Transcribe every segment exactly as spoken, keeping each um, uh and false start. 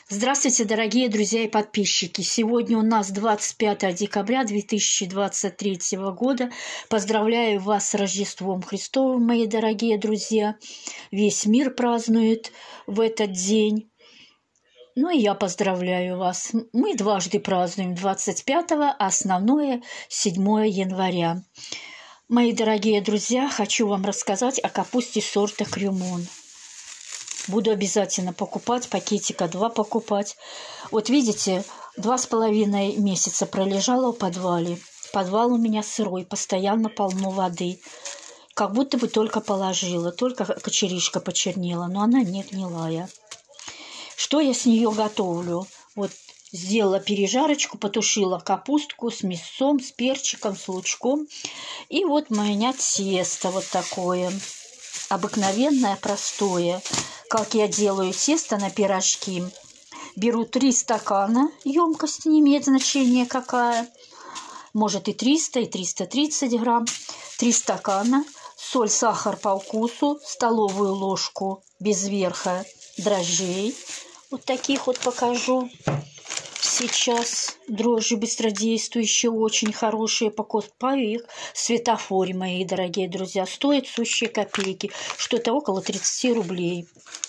Здравствуйте, дорогие друзья и подписчики! Сегодня у нас двадцать пятое декабря две тысячи двадцать третьего года. Поздравляю вас с Рождеством Христовым, мои дорогие друзья. Весь мир празднует в этот день. Ну и я поздравляю вас. Мы дважды празднуем двадцать пятого, а основное седьмого января. Мои дорогие друзья, хочу вам рассказать о капусте сорта Крюмон. Буду обязательно покупать, пакетика два покупать. Вот видите, два с половиной месяца пролежала в подвале. Подвал у меня сырой, постоянно полно воды. Как будто бы только положила, только кочерышка почернела, но она не гнилая. Что я с нее готовлю? Вот сделала пережарочку, потушила капустку с мясом, с перчиком, с лучком. И вот у меня тесто вот такое. Обыкновенное, простое. Как я делаю тесто на пирожки. Беру три стакана, емкость не имеет значения какая. Может и триста, и триста тридцать грамм. Три стакана. Соль, сахар по вкусу. Столовую ложку без верха дрожжей. Вот таких вот покажу. Сейчас дрожжи быстродействующие, очень хорошие, покупаю их в светофоре, мои дорогие друзья. Стоят сущие копейки, что-то около тридцати рублей.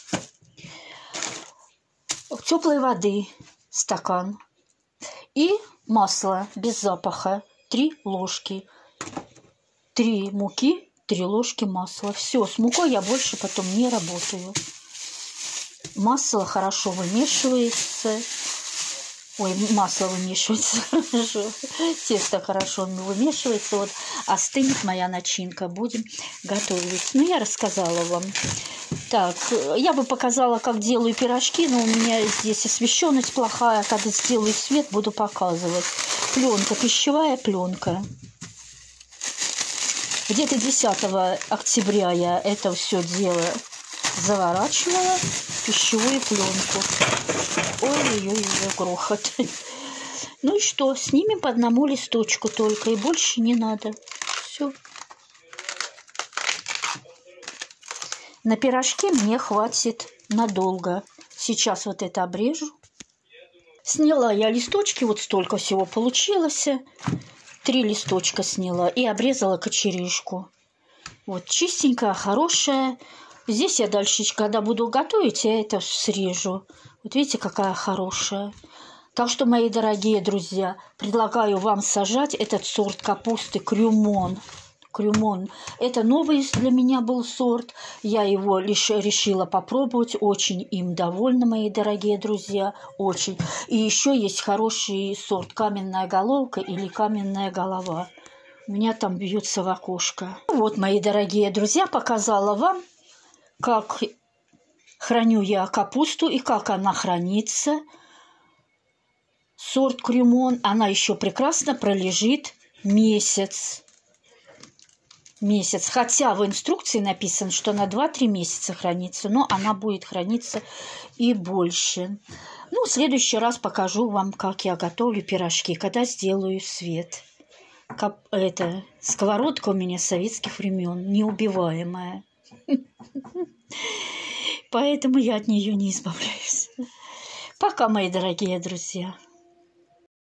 Теплой воды стакан и масло без запаха три ложки. Три муки, три ложки масла. Все, с мукой я больше потом не работаю. Масло хорошо вымешивается. Ой, масло вымешивается хорошо, тесто хорошо вымешивается. Вот остынет моя начинка, будем готовить. Ну, я рассказала вам. Так, я бы показала, как делаю пирожки, но у меня здесь освещенность плохая. Когда сделаю свет, буду показывать. Пленка, пищевая пленка. Где-то десятого октября я это все дело заворачивала в пищевую пленку. Ой-ой-ой, грохот. Ну и что, снимем по одному листочку только, и больше не надо. Все. На пирожки мне хватит надолго. Сейчас вот это обрежу. Сняла я листочки, вот столько всего получилось. Три листочка сняла и обрезала кочерышку. Вот чистенькая, хорошая. Здесь я дальше, когда буду готовить, я это срежу. Вот видите, какая хорошая. Так что, мои дорогие друзья, предлагаю вам сажать этот сорт капусты Крюмон. Крюмон. Это новый для меня был сорт. Я его лишь решила попробовать. Очень им довольна, мои дорогие друзья. Очень. И еще есть хороший сорт каменная головка или каменная голова. У меня там бьется в окошко. Вот, мои дорогие друзья, показала вам, как храню я капусту и как она хранится. Сорт Крюмон, она еще прекрасно пролежит месяц. Месяц. Хотя в инструкции написано, что на два-три месяца хранится, но она будет храниться и больше. Ну, в следующий раз покажу вам, как я готовлю пирожки, когда сделаю свет. Кап... Это сковородка у меня советских времен, неубиваемая. Поэтому я от нее не избавляюсь. Пока, мои дорогие друзья.